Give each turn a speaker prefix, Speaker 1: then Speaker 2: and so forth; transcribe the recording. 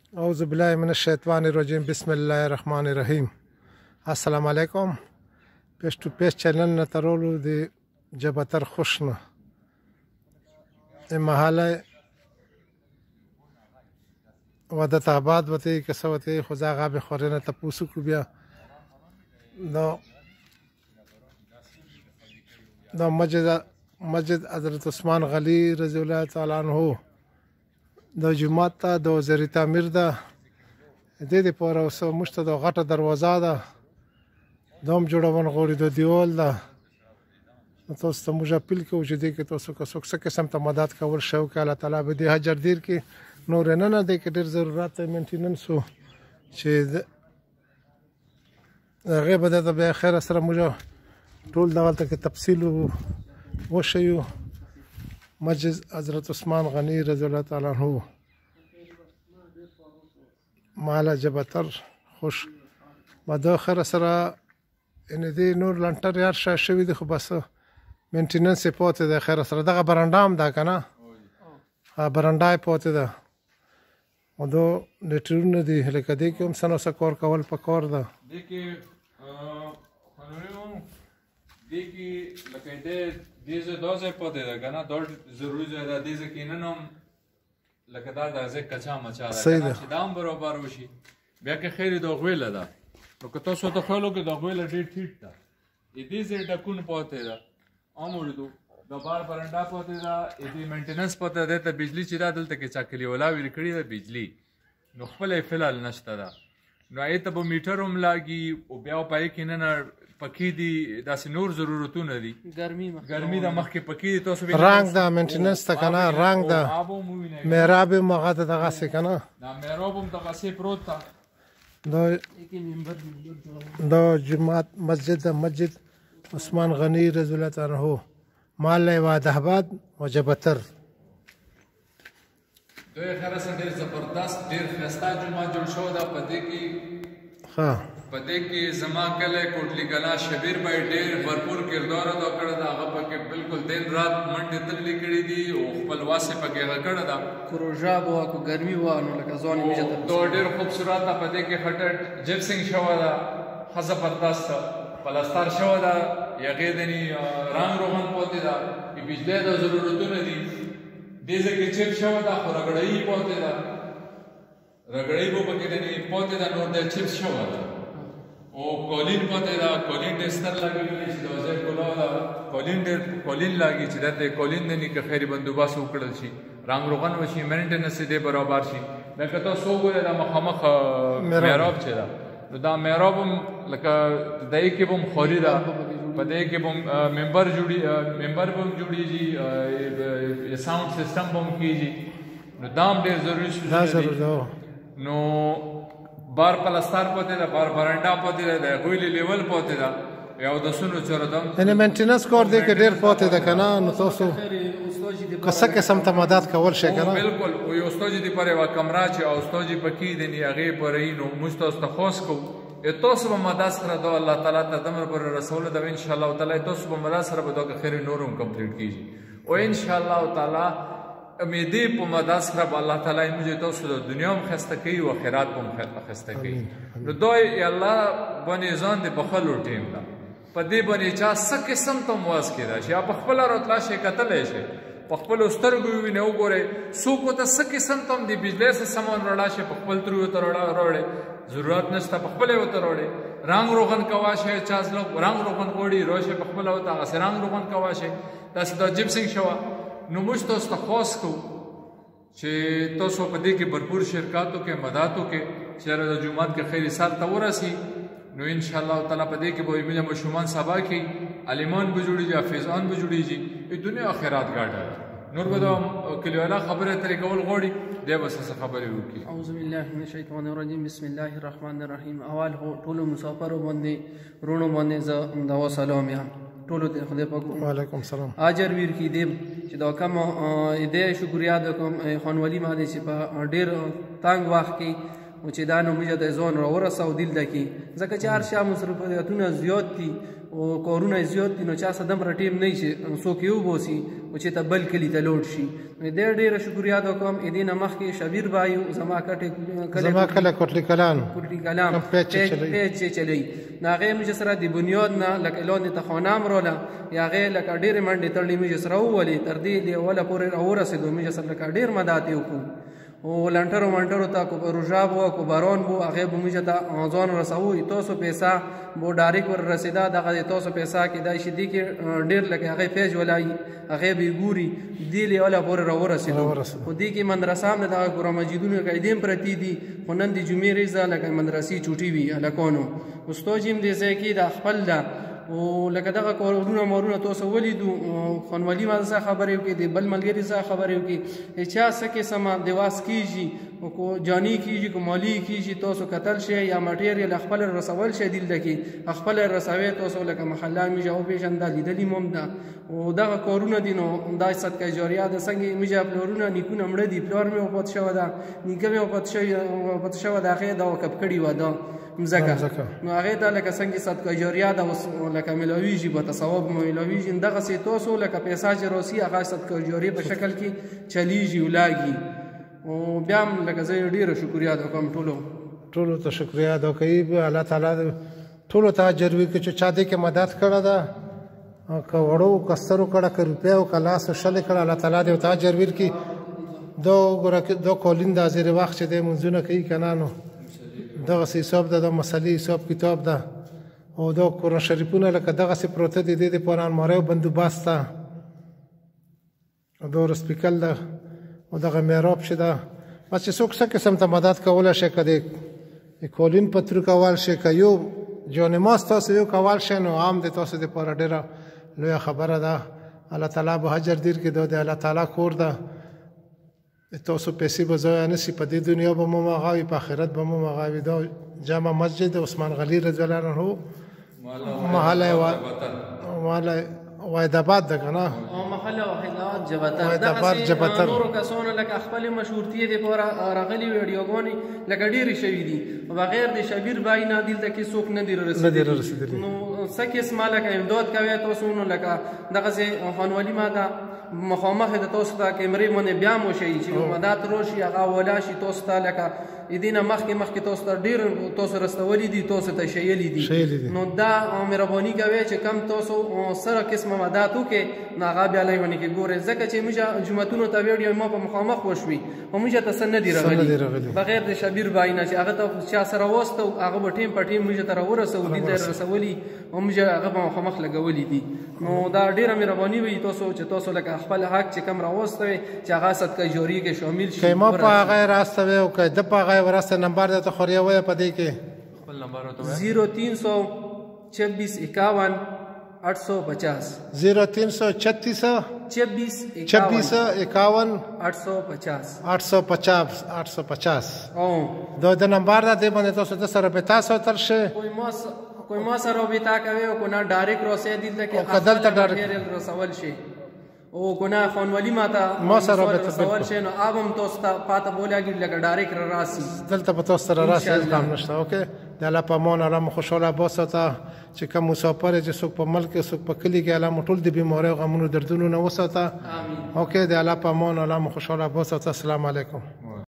Speaker 1: اعوذ باللہ من الشیطان الرجیم بسم اللہ الرحمن الرحیم. السلام علیکم. پیس ٹو پیس چینل نه ترولو دی جبتر خوشنه محاله ودت آباد وتی کسه وتی خوزا غاب خورنه تپوسو کو بیا دا مسجد حضرت عثمان غنی رضی الله تعالی عنہ د جمعه ته د وزیر تعمیر ده د دې لپاره اوس موږ ته د غټه دروازه ده دوم جوړون غوړي د دیوال ده تاسو ته موږ اپیل کوو چې دې کې تاسو که څوک څه قسم ته مدد کول شو که الله تعالی به دې حجر دیر کې نور نه دی کې ډېر ضرورت دی مینټیننس چې هغې به د بیا خیر سره موږ ټول دغلته کې تفصیل وشیو. مسجد حضرت عثمان غنی رضی الله تعالی عنہ مالا جبتر خوش ما د خیر سره ان دې نور لنټر یار شا شوی دی خو بس مینټیننس یې پاتې دی خیر سره دغه برنډه هم ده که نه برنډه یې پاتې ده او دا لیټرونه دي لکه دې کې هم څه نه څه کار کول پکار ده
Speaker 2: دې کې دې کې لکه دې ځای دا ځای پاتې ده که نه دا ضروري ځای ده دې ځای کې نن هم لکه دا د ځای کچا مچا ده که نه چې دا هم برابر وشي بیا که خیر د غویله ده نو که تاسو ته خیال وکړئ د غویله ډېر ټیټ ده دې ځای ډکون پاتې ده عام اردو د بار برنډه پاتې ده دې مینټیننس پاتې ده ته بجلي چې دا دلته کې چا کلیولا ویل کړې ده بجلي نو خپله یې فلحال نشته ده نو هغې ته به میټر هم لاګي او بیا په هغې کې نه پکې دي داسې نور ضرورتونه دي ګرمي ده مخکې پکې دي تاسو
Speaker 1: رنګ ده مینټیننس ته که نه رنګ ده محراب هم هغه ده دغسې که نه
Speaker 2: دا محراب هم دغسې پروت ده
Speaker 1: دا جماعت مسجد ده مسجد عثمان غنی رضی الله تعالی عنہ محله وعده آباد و جبتر
Speaker 2: دوی خیر سره ډېر زبردست ډېر ښایسته جومات جوړ شوی ده په دې کې په دې کې زما کلی کوټلي کلا شبیر بھائی ډېر بھرپور کردار ادا کړی ده هغه پکې بالکل دن رات منډې تللې کړي دي او خپل واسې پکې هغه کړی ده
Speaker 3: کروژه به وه که ګرمي وه نو لکه ځوان یې میجه
Speaker 2: دا ډېر خوبصورت ده په دې کې خټه جپسینګ شوی ده ښه زبردست پلستر شوی ده هغې دنې رنګ روغن پاتې ده بجلی د ضرورتونه دي دې ځای کې چپ شوی ده خو رګړۍ پاتې ده رګړۍ به پکې دنې پاتې ده نور د چپس شوی ده او کولین پاتې ده کولین ډېر ستر لګېدلی چې د ځای ښکلا ده کولین لاګي چې دلته کولین دنې که خیر بندوبست وکړل شي رنګ روغن وشي مینټیننس یې دې برابر شي لکه تاسو وګورئ دا مخامخ محراب چې ده نو دا محراب هم لکه د دې کې به هم خولي ده په دې کې به ممبر به هم جوړېږي ساؤنډ سسټم به هم کېږي نو دا هم ډېر ضروري شو نو بار پلستر پاتې ده بار برنډه پاتې ده د هغوی لیول پاتې ده یو د سونو چوره ده
Speaker 1: یعنې مینټیننس کار دی کې ډېر پاتې ده که نه نو تاسو که څه قسم ته مدد کول شئ که نه
Speaker 2: بلکل او یو استاجي دپاره یوه کمره چې او استاجي پکې دي هغې پاره یي نو موږ تاسو ته خاص کوو تاسو به مدد سره دا الله تعالی ته دومره پورې رسولی ده انشاءالله تعالی تاسو به مدد سره به دا که خیر نور هم کمپلیټ کېږي او انشاءالله تعالی امیدې په مدد سره به الله تعالی موږ تاسو د دنیا هم ښایسته کوي او آخرت به هم ښایسته کوي نو دا الله باندې ځان د بخلو ټیم ده په دې باندې چا څه قسم ته مواز کېدای شي یا په خپله راتلا شي کتلی شي په خپلو سترګو یې وینئ وګورئ څوک ورته څه قسم ته هم د بجلی څه سامان راوړی شي په خپل ترې ورته راوړی ضرورت نشته په خپله یې ورته راوړی رنګ روغن کوه شی چا زړه رنګ روغن غواړي راشئ په خپله ورته هغسې رنګ روغن کوه شی داسې دا جپسینګ شوه نو موږ تاسو ته خاص کوو چې تاسو په دې کې بھرپور شرکت وکړئ مدد وکړئ چې د جومات کې خیر سال ته ورسي نو انشاءالله تعالی په دې کې به زموږ ماشومان سبا کې عالمان به جوړېږي حافظان به جوړېږي دنیا آخرت ګاډه ده نور به دا کلیوالا خبرې ترې کول غواړي دی به څه خبرې وکړي.
Speaker 3: اعوذ بالله من الشیطان الرجیم بسم الله الرحمن الرحیم. اول ټولو مسافرو باندې وروڼو باندې زه دا سلام یم ټولو ته خدای پاک
Speaker 1: وعلیکم السلام
Speaker 3: اجر ویر کی دی چې دا کوم دې شکریا د کوم خانوالي باندې چې په ډېر تنګ وخت کې او چې دا نو موږ ته ځان راورسو دلته کې ځکه چې هر شا مصرفیتونه زیات دي او کارونه زیات دي نو چا څه دومره ټیم نه شي څوک یې وباسي او او چې ته بل کلي ته لوټ شي. دې ډېره شکریه ادا کوم. دې نه مخکې شبیر بایو زما
Speaker 1: کله کوټلی کلام
Speaker 3: پیج چې چلی نو هغې موږ سره د بنیاد نه لکه لاندې ته خانه مروله یا هغې لکه ډېرې منډې تړلې موږ سره وولې تر دې اوله پورې راورسېدو. موږ سره لکه ډېر مدد یې وکړو او لنټرو منټرو ته کو روژا بو کو باران بو هغې به موږ ته ځان رسوو. تاسو پیسه بو ډایرکټ ور رسېده دغه تاسو پیسه کېدای شي دې کې ډېر لکه هغې پیج ولایي هغې به یې ګوري دې لیوله پورې راورسېدو. خو دې کې مدرسه هم د دغه قرآن مجیدونو قاعدې هم پرتې دي خو نن د جمعې ورځ لکه مدرسې چوټي وي هلکانو. استاد هم دې ځای کې د خپل ده او لکه دغه کورونه مارونه تاسو ولیدو. خانولي ما څه خبرې وکړي د بل ملګري څه خبرې وکړي چا څه قسمه دواس کیږي کو جانی کیږي کو مالی کیږي تاسو قتل شي یا مټیریل خپل رسول شي دلته کې خپل رسوي تاسو لکه محله می جواب پیژنده لیدلی موم ده او دغه کورونه دي نو دا صدقه جاریه ده څنګه می جواب پلورونه نیکونه مړه دي پلور می وپات شو ده نیکه می وپات شو ده هغه دا وکب کړي و ده مزکه نو هغه ته لکه څنګه صدقه جاریه ده لکه ملویږي په ثواب ملویږي دغه سي تاسو لکه پیسې چې روسي هغه صدقه جاریه په شکل کې چلیږي ولاږي. او بیا هم لکه زه ډېره شکریه ادا کوم ټولو
Speaker 1: ته شکریه ادا کوي. الله تعالی ټولو ته اجر ورکړي چې چا دې کې مدد کړې ده که وړو که سترو کړه که روپیو که لاس شلې کړه الله تعالی دې ورته اجر ورکړي. دا کولین د ازیر وخت چې دی منځونه کوي که نه نو دغسې حساب ده د مسلې حساب کتاب ده او دا قرآن شریفونه لکه دغسې پروته دي دې دپاره المارۍ او بندوبست ده او دا رسپیکل ده او دغه میراب چې ده بس چې څوک څه قسم ته مدد کولی شي که د کولین په ترو کول شي که یو جانماز تاسو یو کول شي نو عام د تاسو دپاره ډېره لویه خبره ده. الله تعالی به اجر درکړي. دا د الله تعالی کور ده تاسو پیسې به ضایع نه شي په دې دنیا به مو هغه وي په آخرت به مو هغه وي. دا جامع مسجد عثمان غني رضی الله عنه محله وحیدآباد ده که نه
Speaker 3: محله وحیدآباد جبتر نورو کسانو لکه خپل مشهورتي دپاره راغلي ویډیوګانې لکه ډېرې شوي دي بغیر د شبیر بای نه دلته کې څوک نه دي رسېدلي. نو څه قسمه لکه امداد کوي تاسو نو لکه دغسې خانولي ما ده مخامخ د تاسو ته کیمرې باندې بیا هم وشي چې مدد راشي هغه ولا شي تاسو ته لکه دې نه مخکې تاسو ته ډېر تاسو رسولي دي تاسو ته شیلي دي نو دا مهرباني کوي چې کم تاسو سره قسمه مدد وکړئ نو هغه بیا لای باندې کې ګورئ ځکه چې موږ جوماتونو ته ویډیو ما په مخامخ وشوي او موږ ته څه نه دي راغلي بغیر د شبیر بای نه چې هغه ته چا سره واستو هغه به ټیم په ټیم موږ ته راورسوي دي رسولي او موږ هغه په مخامخ لګولي دي. نو دا ډېره مهرباني وي تاسو چې تاسو لکه خپل حق چې کم راوستوي چې هغه صدقه جاریه کې شامل شي.
Speaker 1: ما په هغه راستوي او که د په هغه ورسته نمبر ده ته خوریا وایه په دې کې
Speaker 2: خپل نمبر ورته
Speaker 3: 0326 51 850
Speaker 1: 0336 26 51 850 دا د نمبر ده دې باندې تاسو د سره رابطه ساتل شي.
Speaker 3: کوئی ما سره رابطه کوي او کو نه ډایرکټ راسي دلته کې
Speaker 1: خپل ته ډایرکټ
Speaker 3: رسول شي او ګناه خانوالي ما سره رابطه شي نو ابم تاسو ته پاته بولاږي لکه ډایرکټ راسي
Speaker 1: دلته په تاسو سره راسي کام نشته. اوکې د الله په امان الله مو خوشاله باسته چې کوم مسافر چې څوک په ملک څوک په کلی کې الله مو ټول د بیمارۍ غمونو دردونو نه وساته. امين. اوکې د الله په امان الله مو خوشاله باسته. السلام علیکم.